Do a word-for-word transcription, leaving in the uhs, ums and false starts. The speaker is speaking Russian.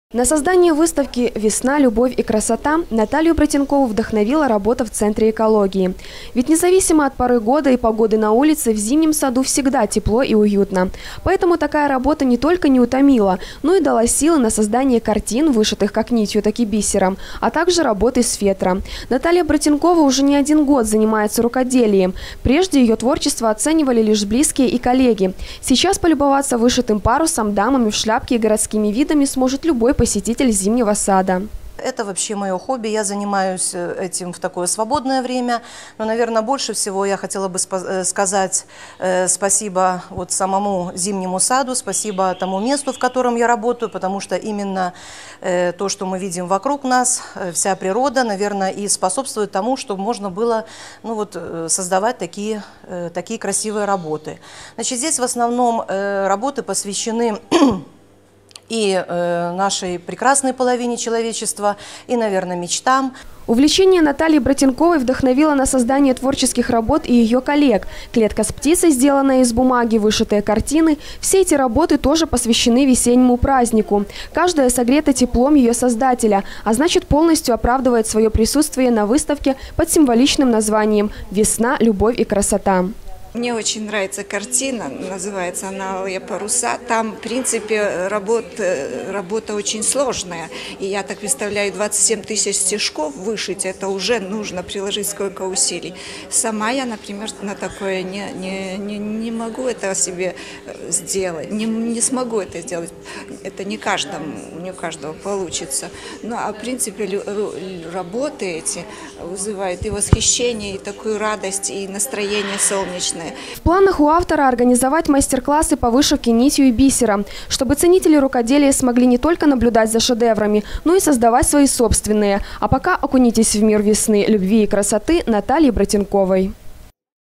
На создание выставки «Весна, любовь и красота» Наталью Братенкову вдохновила работа в Центре экологии. Ведь независимо от поры года и погоды на улице, в зимнем саду всегда тепло и уютно. Поэтому такая работа не только не утомила, но и дала силы на создание картин, вышитых как нитью, так и бисером, а также работы с фетра. Наталья Братенкова уже не один год занимается рукоделием. Прежде ее творчество оценивали лишь близкие и коллеги. Сейчас полюбоваться вышитым парусом, дамами в шляпке и городскими видами сможет любой посетитель зимнего сада. Это вообще мое хобби, я занимаюсь этим в такое свободное время, но, наверное, больше всего я хотела бы сказать спасибо вот самому зимнему саду, спасибо тому месту, в котором я работаю, потому что именно то, что мы видим вокруг нас, вся природа, наверное, и способствует тому, чтобы можно было ну, вот, создавать такие, такие красивые работы. Значит, здесь в основном работы посвящены и э, нашей прекрасной половине человечества, и, наверное, мечтам. Увлечение Натальи Братенковой вдохновило на создание творческих работ и ее коллег. Клетка с птицей, сделанная из бумаги, вышитые картины – все эти работы тоже посвящены весеннему празднику. Каждая согрета теплом ее создателя, а значит полностью оправдывает свое присутствие на выставке под символичным названием «Весна, любовь и красота». Мне очень нравится картина, называется она «Алые паруса». Там, в принципе, работа, работа очень сложная. И я так представляю, двадцать семь тысяч стежков вышить, это уже нужно приложить сколько усилий. Сама я, например, на такое не, не, не, не могу это себе сделать, не, не смогу это сделать. Это не каждому, не у каждого получится. Ну, а, в принципе, работы эти вызывают и восхищение, и такую радость, и настроение солнечное. В планах у автора организовать мастер-классы по вышивке нитью и бисером, чтобы ценители рукоделия смогли не только наблюдать за шедеврами, но и создавать свои собственные. А пока окунитесь в мир весны, любви и красоты Натальи Братенковой.